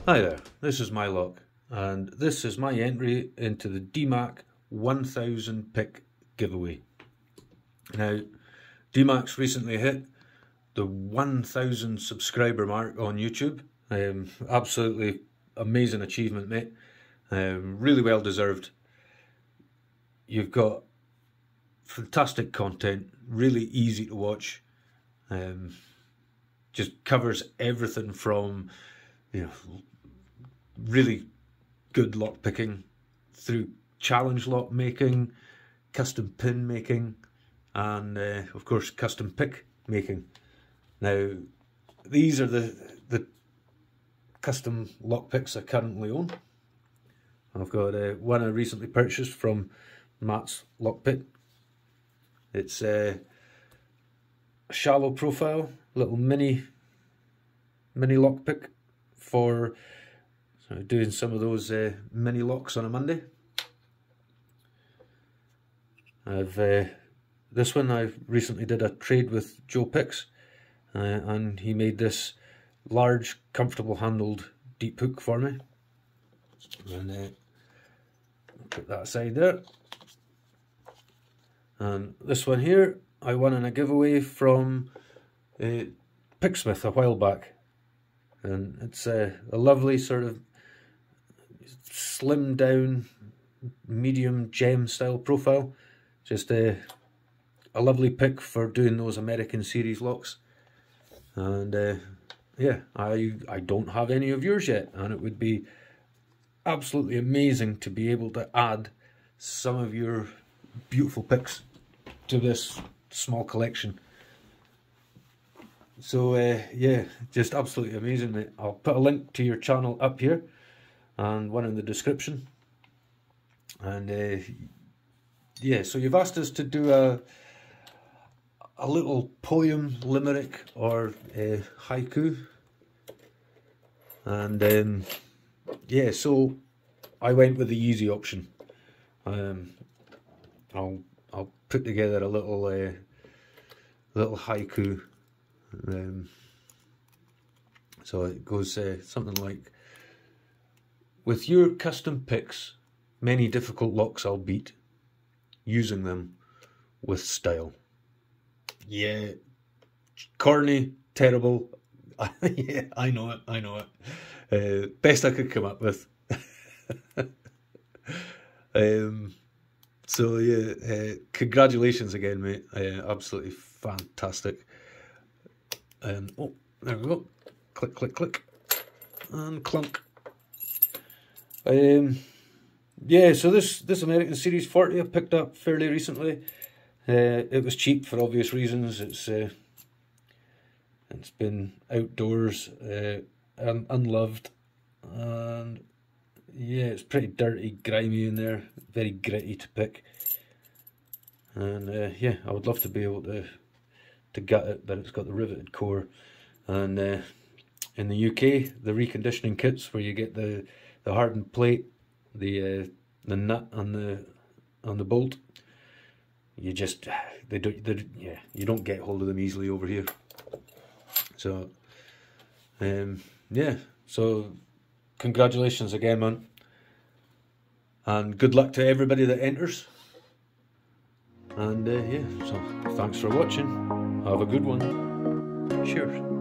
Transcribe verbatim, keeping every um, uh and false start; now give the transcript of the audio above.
Hi there, this is my lock, and this is my entry into the D MAC one thousand pick giveaway. Now, D MAC's recently hit the one thousand subscriber mark on YouTube. Um, absolutely amazing achievement, mate. Um, really well deserved. You've got fantastic content, really easy to watch. Um, just covers everything from, you know, really good lock picking through challenge lock making, custom pin making, and uh, of course custom pick making. Now, these are the the custom lock picks I currently own. I've got uh, one I recently purchased from Matt's Lockpick. It's uh, a shallow profile, little mini mini lockpick for so doing some of those uh, mini locks on a Monday. I've uh, this one I recently did a trade with Joe Picks, uh, and he made this large, comfortable handled deep hook for me. And uh, put that aside there. And this one here I won in a giveaway from uh, Picksmith a while back, and it's uh, a lovely sort of slim down medium gem style profile. Just a, a lovely pick for doing those American series locks. And uh, yeah, I I don't have any of yours yet, and it would be absolutely amazing to be able to add some of your beautiful picks to this small collection. So uh, yeah, just absolutely amazing, mate. I'll put a link to your channel up here and one in the description. And uh, yeah, so you've asked us to do a a little poem, limerick, or uh, haiku, and um, yeah, so I went with the easy option. Um, I'll I'll put together a little uh, little haiku. Um, so it goes uh, something like, with your custom picks, many difficult locks I'll beat, using them with style. Yeah, corny, terrible. Yeah, I know it, I know it. Uh, best I could come up with. um, so yeah, uh, congratulations again, mate. Uh, absolutely fantastic. Um, oh, there we go. Click, click, click, and clunk. Um, yeah, so this this American Series forty I picked up fairly recently. Uh, it was cheap for obvious reasons. It's uh, it's been outdoors, uh, un unloved, and yeah, it's pretty dirty, grimy in there, very gritty to pick. And uh, yeah, I would love to be able to to gut it, but it's got the riveted core. And uh, in the U K, the reconditioning kits where you get the the hardened plate, the uh, the nut and the on the bolt, you just they don't they, yeah you don't get hold of them easily over here. So um, yeah, so congratulations again, man, and good luck to everybody that enters. And uh, yeah, so thanks for watching. Have a good one. Cheers.